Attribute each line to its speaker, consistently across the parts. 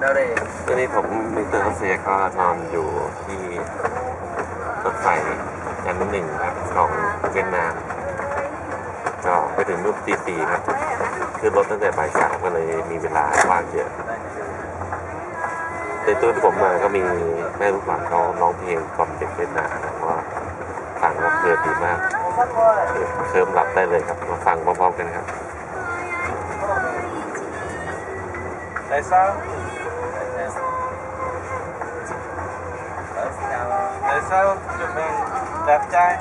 Speaker 1: ตอนนี้ผมมิสเตอร์เซียก็นอนอยู่ที่รถไฟชั้นหนึ่งครับของเวียดนามก็ไปถึงรุ่นตีสี่ครับคือรถตั้งแต่บ่ายสามก็เลยมีเวลาว่างเยอะในตู้ที่ผมมาก็มีแม่ลูกหลานเขาร้องเพลงกล่อมเด็กเวียดนามนะว่าฟังว่าเพลินดีมากเคลิ้มหลับได้เลยครับมาฟังพร้อมๆกันครับ
Speaker 2: Tại sao? Tại sao tụi mình đẹp trai?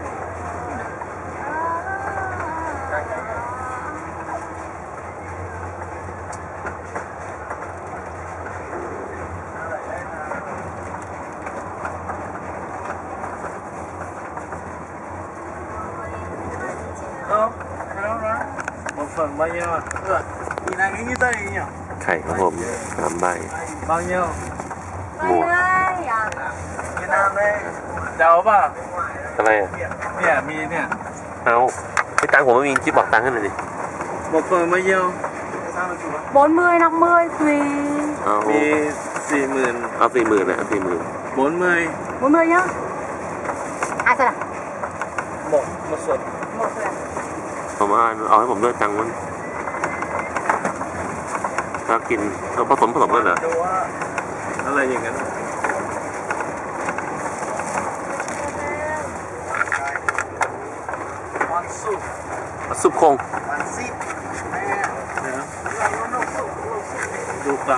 Speaker 2: Đâu? Đâu đó? Một phần bao nhiêu à? Nhìn này nghĩ như đây nhỉ?
Speaker 1: ไข่ครับผม3 ใบ
Speaker 2: Bao nhiêu?
Speaker 1: หมู
Speaker 2: Việt Nam đây. Đâuป่ะ?
Speaker 1: อะไรอ่ะ
Speaker 2: เนี่ยมีเนี่ย
Speaker 1: เอาไม่ตังค์ผมไม่มีจิ๊บบอกตังค์ให้หน่อยดิ
Speaker 2: Một phần bao nhiêu?
Speaker 3: 40, 50 tùy.
Speaker 1: เอา
Speaker 2: มี40,000
Speaker 1: เอา40,000นะเอา40,000
Speaker 2: 40
Speaker 3: 40 nhá. Ai sao nào?
Speaker 2: một suất.
Speaker 3: Một rồi.
Speaker 1: ผมเอาให้ผมด้วยตังค์มันถ้ากินเราผสมกันเหรอ
Speaker 2: ดูว่าอะไรอย่างนั้น
Speaker 1: ซุปโคง
Speaker 2: ดูกลับ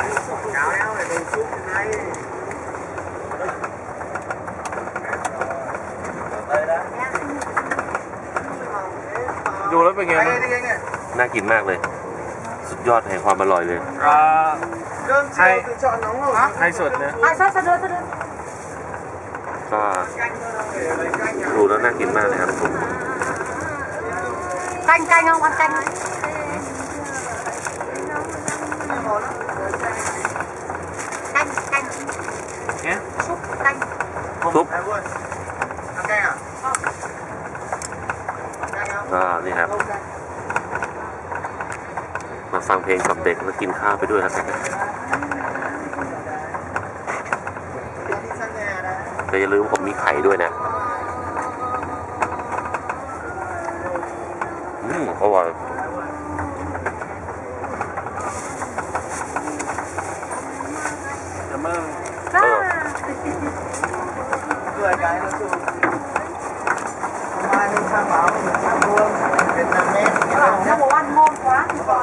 Speaker 2: ดูแล้วเป็นไงบ้าง
Speaker 1: น่ากินมากเลยสุดยอดแห่งความอร่อยเลย
Speaker 2: ให้สดเนี่ย
Speaker 3: Ai sao sao đưa.
Speaker 1: ก็ดูแล้วน่ากินมากเลยครับ
Speaker 3: Canh canh không? Ăn canh không? Canh canh.
Speaker 2: Nhé?
Speaker 3: Súp canh.
Speaker 1: ซุปก็นี่ครับมาฟังเพลงกับเด็กแล้วกินข้าวไปด้วยครับแต่อย่าลืมผมมีไข่ด้วยนะอร่อย
Speaker 2: cảm ơn cười cái nó chụp hôm nay mình sang báo mình sang buôn Việt Nam net
Speaker 3: Nó đồ ăn ngon quá.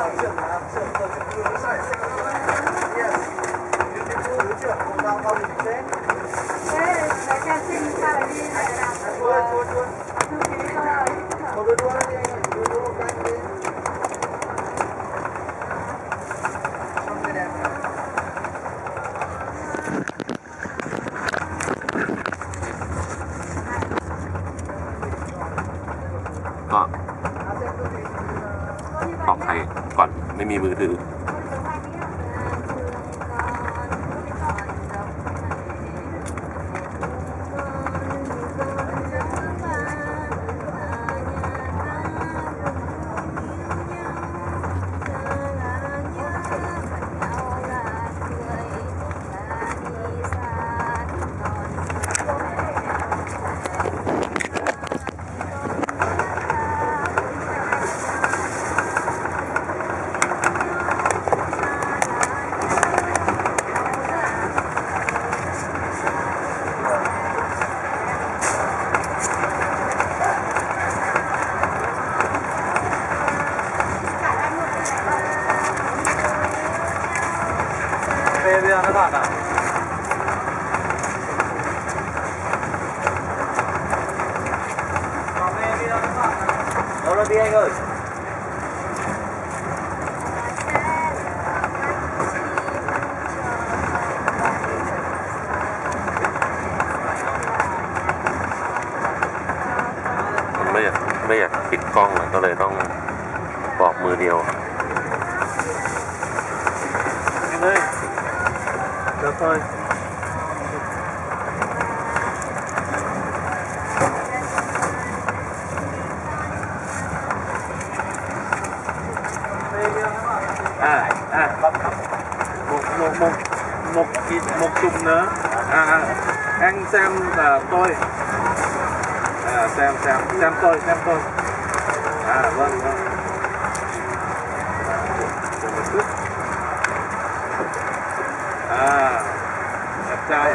Speaker 1: ก็ตอกไข่ก่อนไม่มีมือถือ
Speaker 2: Bây giờ nó bạn à? Đâu là đi anh ơi?
Speaker 1: ไม่อยากปิดกล้องก็เลยต้องบอกมือเดียว
Speaker 2: Được thôi. Một một chục nữa anh xem tôi xem tôi vâng đẹp trai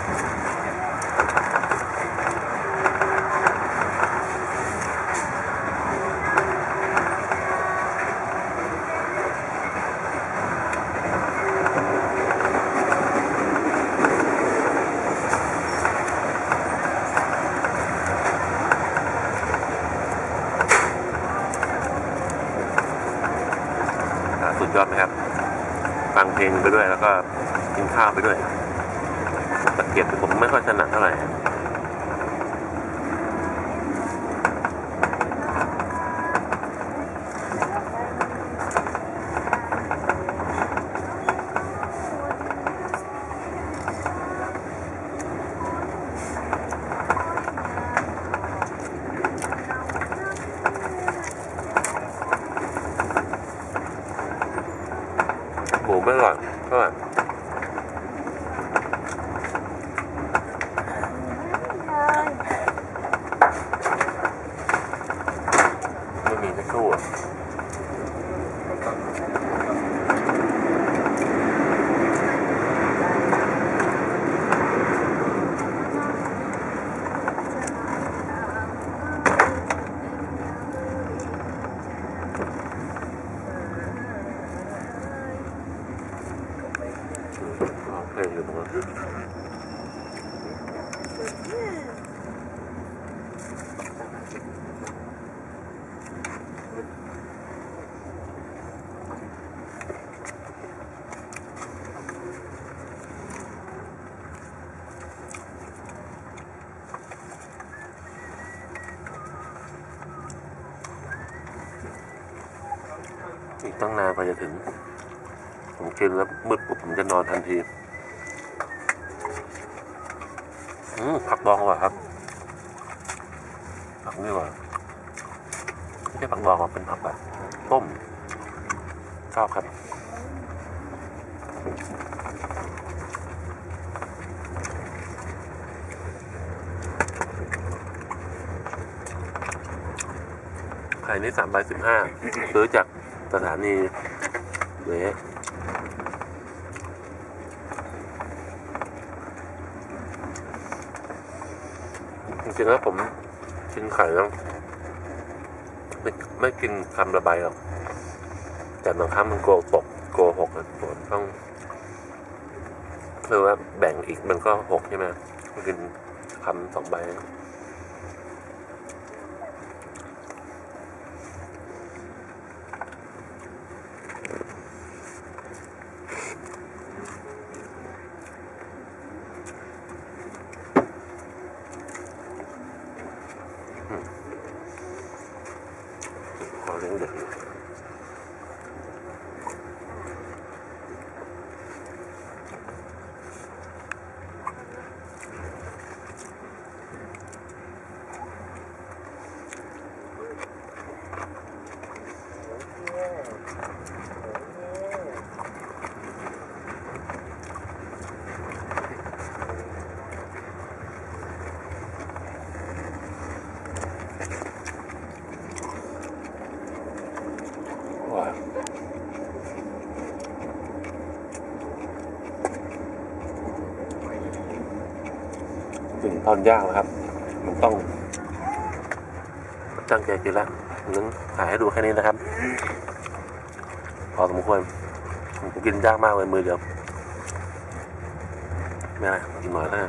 Speaker 1: สุดยอดไหมครับฟังเพลงไปด้วยแล้วก็กินข้าวไปด้วยตะเกียบผมไม่ค่อยถนัดเท่าไหร่หมูไม่อร่อยเท่าไหร่ไม่มีจะสู้เพลงอยู่ตรงนั้นอีกตั้งนานกว่าจะถึงผมกินแล้วมืดปุ๊บผมจะนอนทันทีผักดองว่ะครับผักนี่ว่ะไม่ใช่ผักดองหรอกเป็นผักแบบต้มชอบครับไข่นี่3/15ซื้อจากสถานีเวจริงๆแล้วผมกินไข่แล้วไม่กินคำระบายหรอกแต่บางครั้งมันโกหกนะผมต้องคือว่าแบ่งอีกมันก็6ใช่ไหมกินคำ2 ใบขอเลี้ยงเด็กถึงตอนย่างนะครับมันต้องตั้งใจกินละงั้นถ่ายให้ดูแค่นี้นะครับพอสมควรผมกินยากมากเลยมือเดียวไม่อะไรกินหน่อยนะ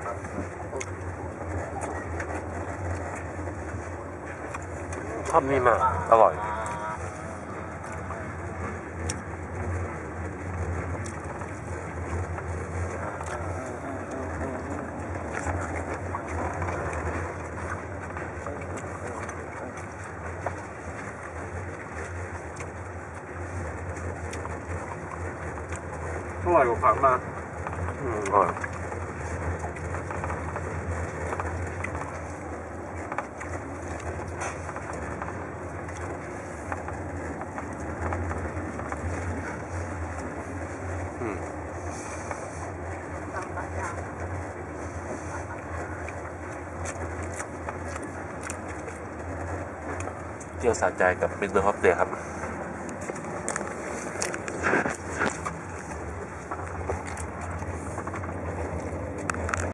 Speaker 1: ชอบนี่มากอร่อย
Speaker 2: อร่อยกว่าผักมาก
Speaker 1: อร่อยเที่ยวสะใจกับมิสเตอร์ฮอปเตครับ